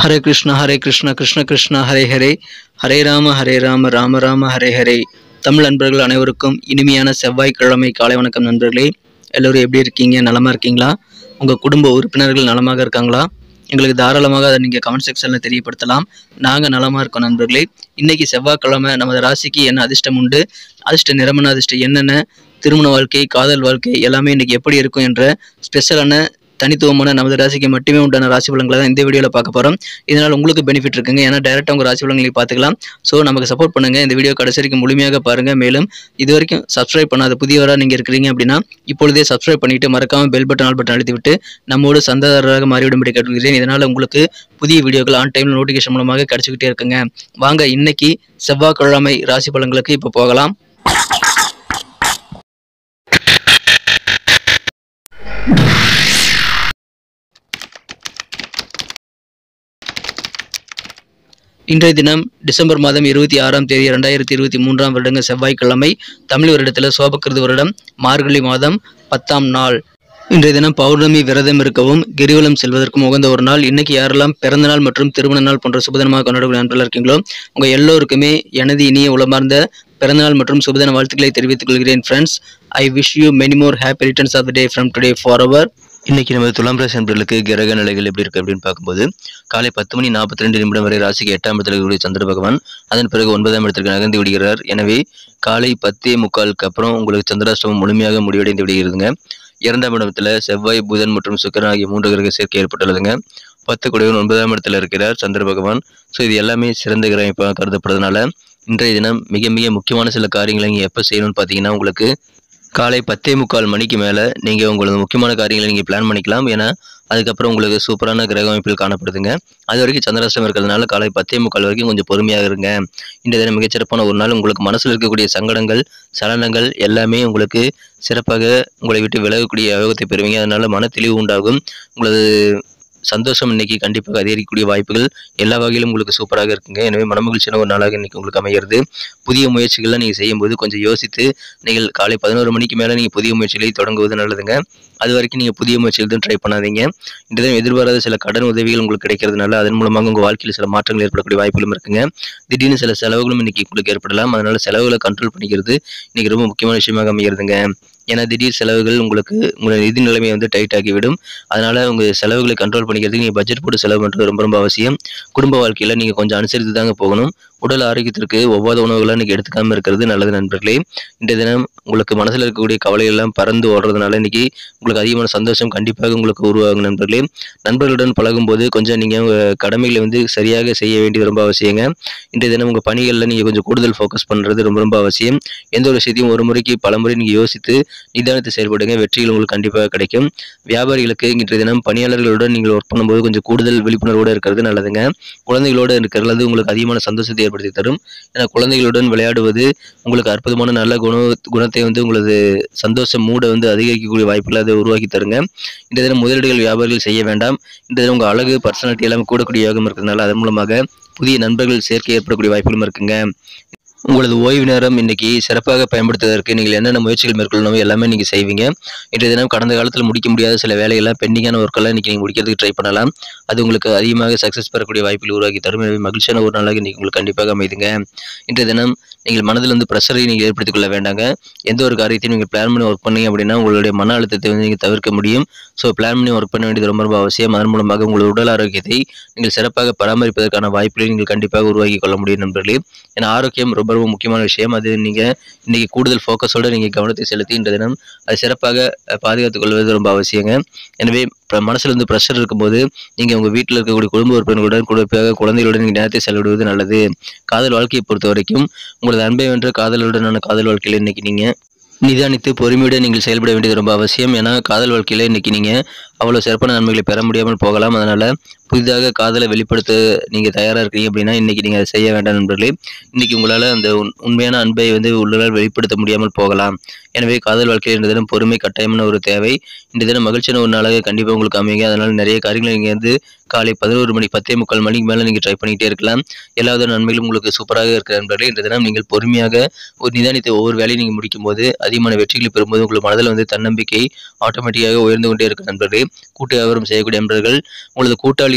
ஹரே கிருஷ்ணா கிருஷ்ண கிருஷ்ணா ஹரே ஹரே, ஹரே ராம ராம ராம ஹரே ஹரே. தமிழ் நண்பர்கள் அனைவருக்கும் இனிமையான செவ்வாய்க்கிழமை காலை வணக்கம் நண்பர்களே. எல்லோரும் எப்படி இருக்கீங்க? நலமாக இருக்கீங்களா? உங்கள் குடும்ப உறுப்பினர்கள் நலமாக இருக்காங்களா? எங்களுக்கு தாராளமாக அதை நீங்கள் கமெண்ட் செக்ஷனில் தெரியப்படுத்தலாம். நாங்கள் நலமாக இருக்கோம் நண்பர்களே. இன்றைக்கி செவ்வாய்க்கிழமை, நமது ராசிக்கு என்ன அதிர்ஷ்டம் உண்டு, அதிர்ஷ்ட நிறமன அதிர்ஷ்டம் என்னென்ன, திருமண வாழ்க்கை, காதல் வாழ்க்கை எல்லாமே இன்றைக்கி எப்படி இருக்கும் என்ற ஸ்பெஷலான தனித்துவமான நமது ராசிக்கு மட்டுமே உண்டான ராசி பலன்களை தான் இந்த வீடியோவில் பார்க்க போகிறோம். இதனால் உங்களுக்கு பெனிஃபிட் இருக்குங்க. ஏன்னா டைரெக்டாக உங்கள் ராசி பலன்களை பார்த்துக்கலாம். ஸோ நமக்கு சப்போர்ட் பண்ணுங்கள். இந்த வீடியோ கடைசி வரைக்கும் முழுமையாக பாருங்கள். மேலும் இது வரைக்கும் சப்ஸ்கிரைப் பண்ணாத புதியவராக நீங்கள் இருக்கிறீங்க அப்படின்னா இப்பொழுதே சப்ஸ்கிரைப் பண்ணிவிட்டு மறக்காமல் பெல் பட்டன் ஆல் பட்டன் அழுத்தி விட்டு நம்மோடு சந்தாதாரராக மாறிவிடும்படி கேட்டுக்கிறேன். இதனால் உங்களுக்கு புதிய வீடியோக்கள் ஆன் டைமில் நோட்டிஃபிகேஷன் மூலமாக கிடச்சிக்கிட்டே இருக்குங்க. வாங்க இன்னைக்கு செவ்வாய்க்கிழமை ராசி பலன்களுக்கு இப்போ போகலாம். இன்றைய தினம் டிசம்பர் மாதம் 26ஆம் தேதி 2023 வருடங்க செவ்வாய்க்கிழமை. தமிழ் வருடத்தில் சோபக்கிருது வருடம் மார்கழி மாதம் 10ஆம் நாள். இன்றைய தினம் பௌர்ணமி விரதம் இருக்கவும் கிரிவலம் செல்வதற்கும் உகந்த ஒரு நாள். இன்னைக்கு யாரெல்லாம் பிறந்த நாள் மற்றும் திருமண நாள் போன்ற சுபதினமாக கொண்டாடக்கூடிய நண்பர்கள் இருக்கீங்களோ உங்கள் எல்லோருக்குமே எனது இனிய உளமார்ந்த பிறந்தநாள் மற்றும் சுபதின வாழ்த்துக்களை தெரிவித்துக் கொள்கிறேன். Friends, I wish you many more happy returns of the day from today for ever. இன்னைக்கு நம்ம துலாம் ராசி நண்பர்களுக்கு கிரக நிலைகள் எப்படி இருக்கு அப்படின்னு பார்க்கும்போது, காலை 10:42 வரை ராசிக்கு 8ஆம் இடத்துல இருக்கக்கூடிய சந்திர பகவான் அதன் பிறகு 9ஆம் இடத்திற்கு நகர்ந்து விடுகிறார். எனவே காலை 10:45 அப்புறம் உங்களுக்கு சந்திராஷ்டமம் முழுமையாக முடிவடைந்து விடுகிறதுங்க. 2ஆம் இடத்துல செவ்வாய், புதன் மற்றும் சுக்கிரன் ஆகிய 3 கிரக சேர்க்கை ஏற்பட்டுள்ளதுங்க. 10 கூடவன் 9ஆம் இடத்துல இருக்கிறார் சந்திர பகவான். ஸோ இது எல்லாமே சிறந்த கிரகம் இப்போ கருதப்படுறதுனால இன்றைய தினம் மிக மிக முக்கியமான சில காரியங்களை நீங்கள் எப்போ செய்யணும்னு பார்த்தீங்கன்னா, உங்களுக்கு காலை 10:45 மணிக்கு மேலே நீங்கள் உங்களது முக்கியமான காரியங்களை நீங்கள் பிளான் பண்ணிக்கலாம். ஏன்னா அதுக்கப்புறம் உங்களுக்கு சூப்பரான கிரக அமைப்பில் காணப்படுதுங்க. அது வரைக்கும் சந்திராஷ்டமம் இருக்கிறதுனால காலை 10:45 வரைக்கும் கொஞ்சம் பொறுமையாக இருங்க. இந்த தினம் மிகச்சிறப்பான ஒரு நாள். உங்களுக்கு மனசில் இருக்கக்கூடிய சங்கடங்கள், சலனங்கள் எல்லாமே உங்களுக்கு சிறப்பாக உங்களை விட்டு விலகக்கூடிய யோகத்தை பெறுவீங்க. அதனால மன தெளிவு உண்டாகும். உங்களது சந்தோஷம் இன்னைக்கு கண்டிப்பாக அதிகரிக்கக்கூடிய வாய்ப்புகள் எல்லா வகையிலும் உங்களுக்கு சூப்பராக இருக்குங்க. எனவே மனமகிழ்ச்சியான ஒரு நாளாக இன்னைக்கு உங்களுக்கு அமைகிறது. புதிய முயற்சிகள்லாம் நீங்கள் செய்யும்போது கொஞ்சம் யோசித்து நீங்கள் காலை 11 மணிக்கு மேலே நீங்கள் புதிய முயற்சிகளை தொடங்குவது நல்லதுங்க. அது வரைக்கும் நீங்கள் புதிய முயற்சிகள் தான் ட்ரை பண்ணாதீங்க. இன்றைய எதிர்பாராத சில கடன் உதவிகள் உங்களுக்கு கிடைக்கிறதுனால அதன் மூலமாக உங்கள் வாழ்க்கையில் சில மாற்றங்கள் ஏற்படக்கூடிய வாய்ப்புகளும் இருக்குங்க. திடீர்னு சில செலவுகளும் இன்னைக்கு உங்களுக்கு ஏற்படலாம். அதனால செலவுகளை கண்ட்ரோல் பண்ணிக்கிறது இன்னைக்கு ரொம்ப முக்கியமான விஷயமாக அமைகிறதுங்க. ஏன்னா திடீர் செலவுகள் உங்களுக்கு உங்களோட நிதி நிலைமையை வந்து டைட் ஆகிவிடும். அதனால் உங்கள் செலவுகளை கண்ட்ரோல் பண்ணிக்கிறதுக்கு நீங்கள் பட்ஜெட் போட்டு செலவு பண்ணுறது ரொம்ப ரொம்ப அவசியம். குடும்ப வாழ்க்கையில் நீங்கள் கொஞ்சம் அனுசரித்து தாங்க போகணும். உடல் ஆரோக்கியத்திற்கு ஒவ்வாத உணவுகளை நீங்கள் எடுத்துக்காமல் இருக்கிறது நல்லது நண்பர்களே. இன்றைய தினம் உங்களுக்கு மனசில் இருக்கக்கூடிய கவலையெல்லாம் பறந்து ஓடுறதுனால இன்றைக்கி உங்களுக்கு அதிகமான சந்தோஷம் கண்டிப்பாக உங்களுக்கு உருவாகும் நண்பர்களே. நண்பர்களுடன் பழகும்போது கொஞ்சம் நீங்கள் உங்கள் கடமைகளை வந்து சரியாக செய்ய வேண்டியது ரொம்ப அவசியங்க. இன்றைய தினம் உங்கள் பணிகளில் நீங்கள் கொஞ்சம் கூடுதல் ஃபோக்கஸ் பண்ணுறது ரொம்ப ரொம்ப அவசியம். எந்த ஒரு விஷயத்தையும் ஒரு முறைக்கு பல முறை நீங்கள் யோசித்து நிதானத்தை செயல்படுங்க. வெற்றிகள் உங்களுக்கு கண்டிப்பாக கிடைக்கும். வியாபாரிகளுக்கு இன்றைய தினம் பணியாளர்களுடன் நீங்கள் ஒர்க் பண்ணும்போது கொஞ்சம் கூடுதல் விழிப்புணர்வோடு இருக்கிறது நல்லதுங்க. குழந்தைகளோடு இருக்கிறது உங்களுக்கு அதிகமான சந்தோஷத்தை ஏற்படுத்தி தரும். ஏன்னா குழந்தைகளுடன் விளையாடுவது உங்களுக்கு அற்புதமான நல்ல குணத்தை வந்து உங்களது சந்தோஷ மூடை வந்து அதிகரிக்கக்கூடிய வாய்ப்புகளை அதை உருவாக்கி தருங்க. இந்த தினம் முதலீடுகள் வியாபாரிகள் செய்ய வேண்டாம். இந்த தினம் உங்கள் அழகு, பர்சனாலிட்டி எல்லாமே கூடக்கூடிய யோகம் இருக்கிறதுனால அதன் மூலமாக புதிய நண்பர்கள் சேர்க்கை ஏற்படக்கூடிய வாய்ப்புகளும் இருக்குங்க. உங்களது ஓய்வு நேரம் இன்னைக்கு சிறப்பாக பயன்படுத்துவதற்கு நீங்கள் என்னென்ன முயற்சிகள் மேற்கொள்ளணும் எல்லாமே நீங்கள் செய்வீங்க. இன்றைய தினம் கடந்த காலத்தில் முடிக்க முடியாத சில வேலைகள்லாம் பெண்டிங்கான ஒர்க்கெல்லாம் இன்றைக்கி நீங்கள் முடிக்கிறதுக்கு ட்ரை பண்ணலாம். அது உங்களுக்கு அதிகமாக சக்ஸஸ் பெறக்கூடிய வாய்ப்புகள் உருவாக்கி தரும். எனவே மகிழ்ச்சியான ஒரு நாளாக இன்றைக்கி உங்களுக்கு கண்டிப்பாக அமைதுங்க. இன்றைய தினம் நீங்கள் மனதில் வந்து ப்ரெஷரை நீங்கள் ஏற்படுத்திக் கொள்ள வேண்டாங்க. எந்த ஒரு காரியத்தையும் நீங்கள் பிளான் பண்ணி ஒர்க் பண்ணீங்க அப்படின்னா உங்களுடைய மன அழுத்தத்தை வந்து நீங்கள் தவிர்க்க முடியும். ஸோ பிளான் பண்ணி ஒர்க் பண்ண வேண்டியது ரொம்ப ரொம்ப அவசியம். அதன் மூலமாக உங்கள் உடல் ஆரோக்கியத்தை நீங்கள் சிறப்பாக பராமரிப்பதற்கான வாய்ப்புகளை நீங்கள் கண்டிப்பாக உருவாக்கி கொள்ள முடியும் நண்பர்களே. ஏன்னா ஆரோக்கியம் ரொம்ப ரொம்ப முக்கியமான விஷயம். அது நீங்கள் இன்றைக்கி கூடுதல் ஃபோக்கஸோடு நீங்கள் கவனத்தை செலுத்தி இன்றைய தினம் அதை சிறப்பாக பாதுகாத்துக் கொள்வது ரொம்ப அவசியங்க. எனவே மனசில் வந்து ப்ரெஷர் இருக்கும்போது நீங்கள் உங்கள் வீட்டில் இருக்கக்கூடிய குடும்ப உறுப்பினர்களுடன் குறிப்பாக குழந்தைகளுடன் நீங்கள் நேரத்தை செலவிடுவது நல்லது. காதல் வாழ்க்கையை பொறுத்த வரைக்கும் உங்களது அன்பை வென்ற காதலுடனான காதல் வாழ்க்கையில் இன்றைக்கி நீங்கள் நிதானித்து பொறுமையுடன் நீங்கள் செயல்பட வேண்டியது ரொம்ப அவசியம். ஏன்னா காதல் வாழ்க்கையில் இன்றைக்கி நீங்கள் அவ்வளோ சிறப்பான நன்மைகளை பெற முடியாமல் போகலாம். அதனால் புதிதாக காதலை வெளிப்படுத்த நீங்கள் தயாராக இருக்கீங்க அப்படின்னா இன்றைக்கி நீங்கள் அதை செய்ய வேண்டாம் நண்பர்களே. இன்றைக்கி உங்களால் அந்த உண்மையான அன்பை வந்து உள்ளால் வெளிப்படுத்த முடியாமல் போகலாம். எனவே காதல் வாழ்க்கையில் இந்த தினம் பொறுமை கட்டாயமான ஒரு தேவை. இந்த தினம் மகிழ்ச்சியான ஒரு நாளாக கண்டிப்பாக உங்களுக்கு அமைங்க. அதனால் நிறைய காரியங்களை நீங்கள் வந்து காலை 11 மணி 10:45 மணிக்கு மேலே நீங்கள் ட்ரை பண்ணிக்கிட்டே இருக்கலாம். எல்லா வித நன்மைகளும் உங்களுக்கு சூப்பராக இருக்கிற நண்பர்களே. இந்த தினம் நீங்கள் பொறுமையாக ஒரு நிதானித்த ஒவ்வொரு வேலையும் நீங்கள் முடிக்கும்போது அதிகமான வெற்றிகளை பெறும்போது உங்கள் மனதில் வந்து தன்னம்பிக்கை ஆட்டோமேட்டிக்காக உயர்ந்து கொண்டே இருக்கிற நண்பர்களே. கூட்டு வியாபாரம் செய்யக்கூடிய நண்பர்கள் உங்களது கூட்டாளி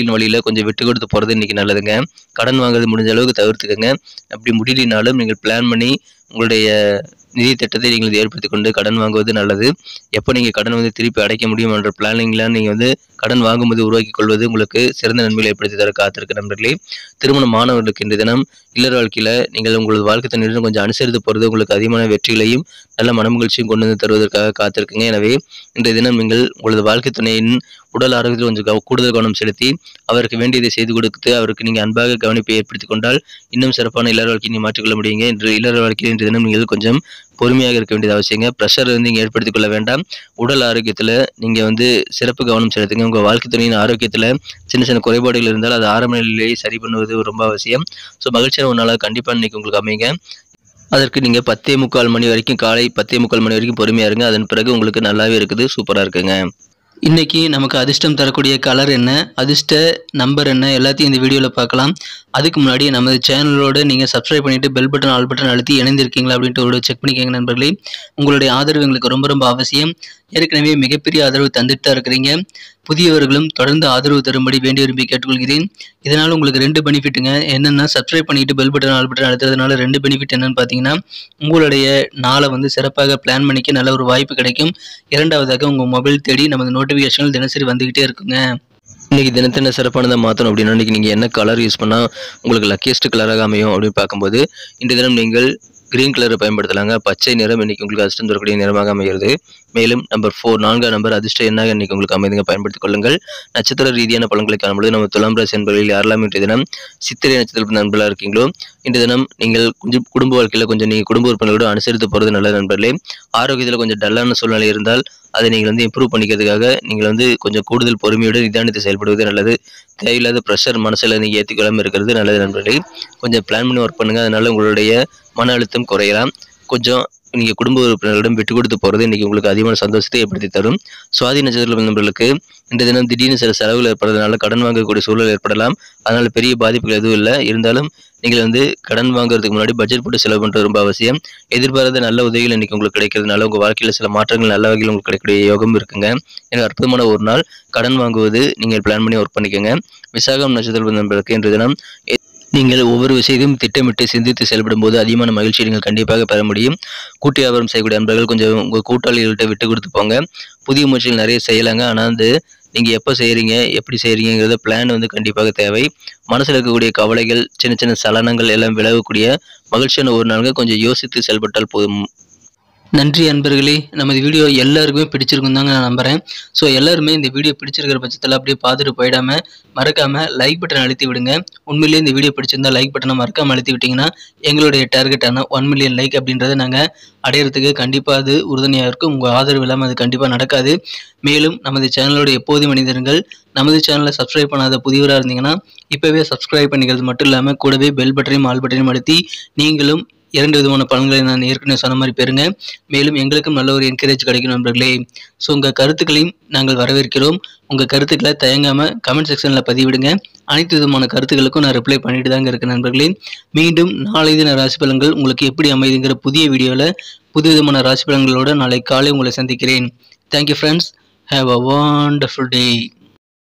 வாழ்க்கையின் வழியில் கொஞ்சம் விட்டு கொடுத்து போகிறது இன்றைக்கி நல்லதுங்க. கடன் வாங்குறது முடிஞ்ச அளவுக்கு தவிர்த்துக்கங்க. அப்படி முடியலனாலும் நீங்கள் பிளான் பண்ணி உங்களுடைய நிதி திட்டத்தை நீங்கள் ஏற்படுத்தி கொண்டு கடன் வாங்குவது நல்லது. எப்போ நீங்கள் கடன் திருப்பி அடைக்க முடியும் என்ற பிளானிங்லாம் நீங்கள் கடன் வாங்கும்போது உருவாக்கி கொள்வது உங்களுக்கு சிறந்த நன்மைகளை ஏற்படுத்தி தர காத்திருக்கு நண்பர்களே. திருமணம் மாணவர்களுக்கு இன்றைய தினம் இல்லற வாழ்க்கையில் நீங்கள் உங்களது வாழ்க்கை துணையுடன் கொஞ்சம் அனுசரித்து போகிறது உங்களுக்கு அதிகமான வெற்றிகளையும் நல்ல மனமகிழ்ச்சியும் கொண்டு வந்து தருவதற்காக காத்திருக்குங்க. எனவே இன்றைய தினம் நீங்கள் உங்களது வாழ்க்கை துணையின் உடல் ஆரோக்கியத்தில் கொஞ்சம் கூடுதல் கவனம் செலுத்தி அவருக்கு வேண்டியதை செய்து கொடுத்து அவருக்கு நீங்கள் அன்பாக கவனிப்பை ஏற்படுத்தி கொண்டால் இன்னும் சிறப்பான இல்லற வாழ்க்கையை நீங்கள் மாற்றிக்கொள்ள முடியுங்க. இன்று இல்லற வாழ்க்கையில் இன்றைய தினம் நீங்கள் கொஞ்சம் பொறுமையாக இருக்க வேண்டியது அவசியங்க. ப்ரெஷர் நீங்கள் ஏற்படுத்திக் கொள்ள வேண்டாம். உடல் ஆரோக்கியத்தில் நீங்கள் சிறப்பு கவனம் செலுத்துங்க. உங்கள் வாழ்க்கை துணையின் ஆரோக்கியத்தில் சின்ன சின்ன குறைபாடுகள் இருந்தால் அது ஆரம்ப நிலையிலேயே சரி பண்ணுவது ரொம்ப அவசியம். ஸோ மகிழ்ச்சியான ஒரு நாளாக கண்டிப்பாக இன்றைக்கி உங்களுக்கு அமைங்க. அதற்கு நீங்கள் 10:45 மணி வரைக்கும் காலை 10:45 மணி வரைக்கும் பொறுமையாக இருங்க. அதன் பிறகு உங்களுக்கு நல்லாவே இருக்குது, சூப்பராக இருக்குங்க. இன்றைக்கி நமக்கு அதிர்ஷ்டம் தரக்கூடிய கலர் என்ன, அதிர்ஷ்ட நம்பர் என்ன, எல்லாத்தையும் இந்த வீடியோவில் பார்க்கலாம். அதுக்கு முன்னாடி நமது சேனலோடு நீங்கள் சப்ஸ்கிரைப் பண்ணிவிட்டு பெல் பட்டன் ஆல் பட்டன் அழுத்தி இணைந்திருக்கீங்களா அப்படின்ட்டு ஒரு செக் பண்ணிக்கோங்க நண்பர்களே. உங்களுடைய ஆதரவு எங்களுக்கு ரொம்ப ரொம்ப அவசியம். ஏற்கனவே மிகப்பெரிய ஆதரவு தந்துட்டு தான் இருக்கிறீங்க. புதியவர்களும் தொடர்ந்து ஆதரவு தரும்படி வேண்டி விரும்பி கேட்டுக்கொள்கிறேன். இதனால் உங்களுக்கு 2 பெனிஃபிட்டுங்க. என்னென்னா, சப்ஸ்கிரைப் பண்ணிவிட்டு பெல் பட்டன் ஆல் பட்டன் அழுத்துறதுனால 2 பெனிஃபிட் என்னென்னு பார்த்தீங்கன்னா, உங்களுடைய நாளை சிறப்பாக பிளான் பண்ணிக்க நல்ல ஒரு வாய்ப்பு கிடைக்கும். இரண்டாவதாக உங்கள் மொபைல் தேடி நமது நோட்டிஃபிகேஷன்கள் தினசரி வந்துக்கிட்டே இருக்குங்க. இன்றைக்கி தினத்தின சிறப்பானதை மாற்றணும் அப்படின்னா இன்றைக்கி நீங்கள் என்ன கலர் யூஸ் பண்ணால் உங்களுக்கு லக்கியஸ்ட் கலராக அமையும் அப்படின்னு பார்க்கும்போது இன்றைய தினம் நீங்கள் கிரீன் கலரை பயன்படுத்தலாங்க. பச்சை நிறம் இன்றைக்கி உங்களுக்கு அதிர்ஷ்டம் தரக்கூடிய நிறமாக அமைகிறது. மேலும் நம்பர் 4 4ஆம் நம்பர் அதிர்ஷ்ட எண்ணாக இன்றைக்கி உங்களுக்கு அமைதுங்க, பயன்படுத்திக் கொள்ளுங்கள். நட்சத்திர ரீதியான பலன்களை காணும்போது நம்ம துலாம் ராசி என்பவர்களில் யாரெல்லாம் இன்றைய தினம் சித்திரை நட்சத்திர நண்பர்களாக இருக்கீங்களோ இன்றைய தினம் நீங்கள் கொஞ்சம் குடும்ப வாழ்க்கையில் கொஞ்சம் நீங்கள் குடும்ப உறுப்பினர்களோடு அனுசரித்து போகிறது நல்ல நண்பர்களே. ஆரோக்கியத்தில் கொஞ்சம் டல்லான சூழ்நிலை இருந்தால் அதை நீங்கள் இம்ப்ரூவ் பண்ணிக்கிறதுக்காக நீங்கள் கொஞ்சம் கூடுதல் பொறுமையோடு நிதானத்தை செயல்படுவது நல்லது. தேவையில்லாத ப்ரெஷர் மனசில் நீங்கள் ஏற்றிக்கொள்ளாமல் இருக்கிறது நல்லது நண்பர்களே. கொஞ்சம் பிளான் பண்ணி ஒர்க் பண்ணுங்கள். அதனால் உங்களுடைய மன அழுத்தம் குறையலாம். கொஞ்சம் நீங்கள் குடும்ப உறுப்பினர்களிடம் விட்டு கொடுத்து போகிறது இன்றைக்கி உங்களுக்கு அதிகமான சந்தோஷத்தை ஏற்படுத்தி தரும். சுவாதி நட்சத்திர நண்பர்களுக்கு இந்த தினம் திடீர்னு சில செலவுகள் ஏற்படுறதுனால கடன் வாங்கக்கூடிய சூழல் ஏற்படலாம். அதனால் பெரிய பாதிப்புகள் எதுவும் இல்லை. இருந்தாலும் நீங்கள் கடன் வாங்குறதுக்கு முன்னாடி பட்ஜெட் போட்டு செலவு பண்ணுறது ரொம்ப அவசியம். எதிர்பாராத நல்ல உதவிகள் இன்றைக்கி உங்களுக்கு கிடைக்கிறதுனால உங்கள் வாழ்க்கையில் சில மாற்றங்கள் நல்ல வகையில் உங்களுக்கு கிடைக்கக்கூடிய யோகம் இருக்குங்க. எனக்கு அற்புதமான ஒரு நாள். கடன் வாங்குவது நீங்கள் பிளான் பண்ணி ஒர்க் பண்ணிக்கோங்க. விசாகம் நட்சத்திர நண்பர்களுக்கு இன்றைய தினம் நீங்கள் ஒவ்வொரு விஷயத்தையும் திட்டமிட்டு சிந்தித்து செயல்படும் போது அதிகமான மகிழ்ச்சியை நீங்கள் கண்டிப்பாக பெற முடியும். கூட்டு வியாபாரம் செய்யக்கூடிய நண்பர்கள் கொஞ்சம் உங்கள் கூட்டாளிகள்கிட்ட விட்டு கொடுத்து போங்க. புதிய முயற்சிகள் நிறைய செய்யலாங்க. ஆனால் நீங்கள் எப்போ செய்கிறீங்க, எப்படி செய்கிறீங்கிறத பிளான் கண்டிப்பாக தேவை. மனசில் இருக்கக்கூடிய கவலைகள், சின்ன சின்ன சலனங்கள் எல்லாம் விலகக்கூடிய மகிழ்ச்சியான ஒரு நாளுங்க. கொஞ்சம் யோசித்து செயல்பட்டால் போதும். நன்றி அன்பர்களே. நமது வீடியோ எல்லாருக்குமே பிடிச்சிருக்கும் தாங்க நான் நம்புகிறேன். ஸோ எல்லாருமே இந்த வீடியோ பிடிச்சிருக்கிற பட்சத்தில் அப்படியே பார்த்துட்டு போயிடாமல் மறக்காமல் லைக் பட்டன் அழுத்தி விடுங்க. உண்மையிலேயே இந்த வீடியோ பிடிச்சிருந்தால் லைக் பட்டனை மறக்காமல் அழுத்தி விட்டிங்கன்னா எங்களுடைய டார்கெட்டான 1 மில்லியன் லைக் அப்படின்றத நாங்கள் அடையிறதுக்கு கண்டிப்பாக அது உறுதுணையாக இருக்கும். உங்கள் ஆதரவு இல்லாமல் அது கண்டிப்பாக நடக்காது. மேலும் நமது சேனலோட எப்போதும் மனிதர்கள் நமது சேனலை சப்ஸ்கிரைப் பண்ணாத புதியவராக இருந்தீங்கன்னா இப்போவே சப்ஸ்கிரைப் பண்ணிக்கிறது மட்டும் இல்லாமல் கூடவே பெல் பட்டனையும் ஆல் பட்டனையும் அழுத்தி நீங்களும் 2 விதமான பலன்களை நான் ஏற்கனவே சொன்ன மாதிரி பெறுங்க. மேலும் எங்களுக்கும் நல்ல ஒரு என்கரேஜ் கிடைக்கும் நண்பர்களே. ஸோ உங்கள் கருத்துக்களையும் நாங்கள் வரவேற்கிறோம். உங்கள் கருத்துக்களை தயங்காமல் கமெண்ட் செக்ஷனில் பதிவிடுங்க. அனைத்து விதமான கருத்துக்களுக்கும் நான் ரிப்ளை பண்ணிட்டு தாங்க இருக்கேன் நண்பர்களே. மீண்டும் நாளை தின ராசி பலன்கள் உங்களுக்கு எப்படி அமைதுங்கிற புதிய வீடியோவில் புது விதமான ராசி பலன்களோடு நாளை காலை உங்களை சந்திக்கிறேன். Thank you friends. Have a wonderful day.